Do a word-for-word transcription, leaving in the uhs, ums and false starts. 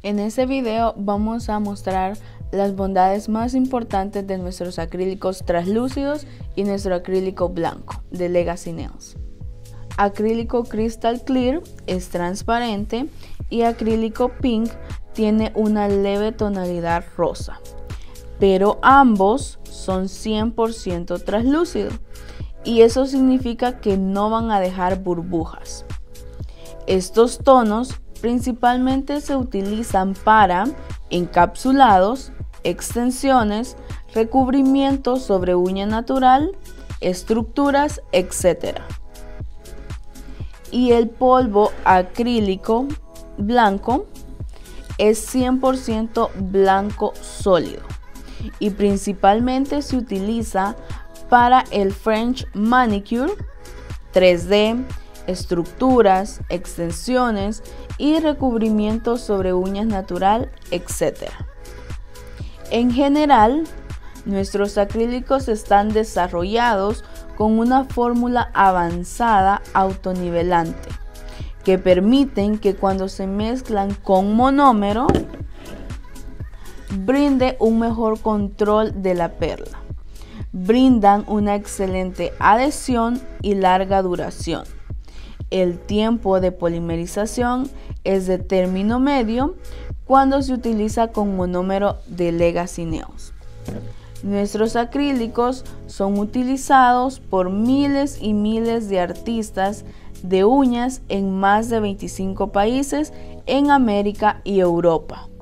En este video vamos a mostrar las bondades más importantes de nuestros acrílicos translúcidos y nuestro acrílico blanco de Legacy Nails. Acrílico Crystal Clear es transparente y acrílico Pink tiene una leve tonalidad rosa, pero ambos son cien por ciento translúcidos y eso significa que no van a dejar burbujas. Estos tonos principalmente se utilizan para encapsulados, extensiones, recubrimientos sobre uña natural, estructuras, etcétera. Y el polvo acrílico blanco es cien por ciento blanco sólido y principalmente se utiliza para el French Manicure, tres D, estructuras, extensiones y recubrimientos sobre uñas natural, etcétera. En general, nuestros acrílicos están desarrollados con una fórmula avanzada autonivelante que permiten que cuando se mezclan con monómero brinde un mejor control de la perla. Brindan una excelente adhesión y larga duración. El tiempo de polimerización es de término medio cuando se utiliza con monómero de Legacy Nails. Nuestros acrílicos son utilizados por miles y miles de artistas de uñas en más de veinticinco países en América y Europa.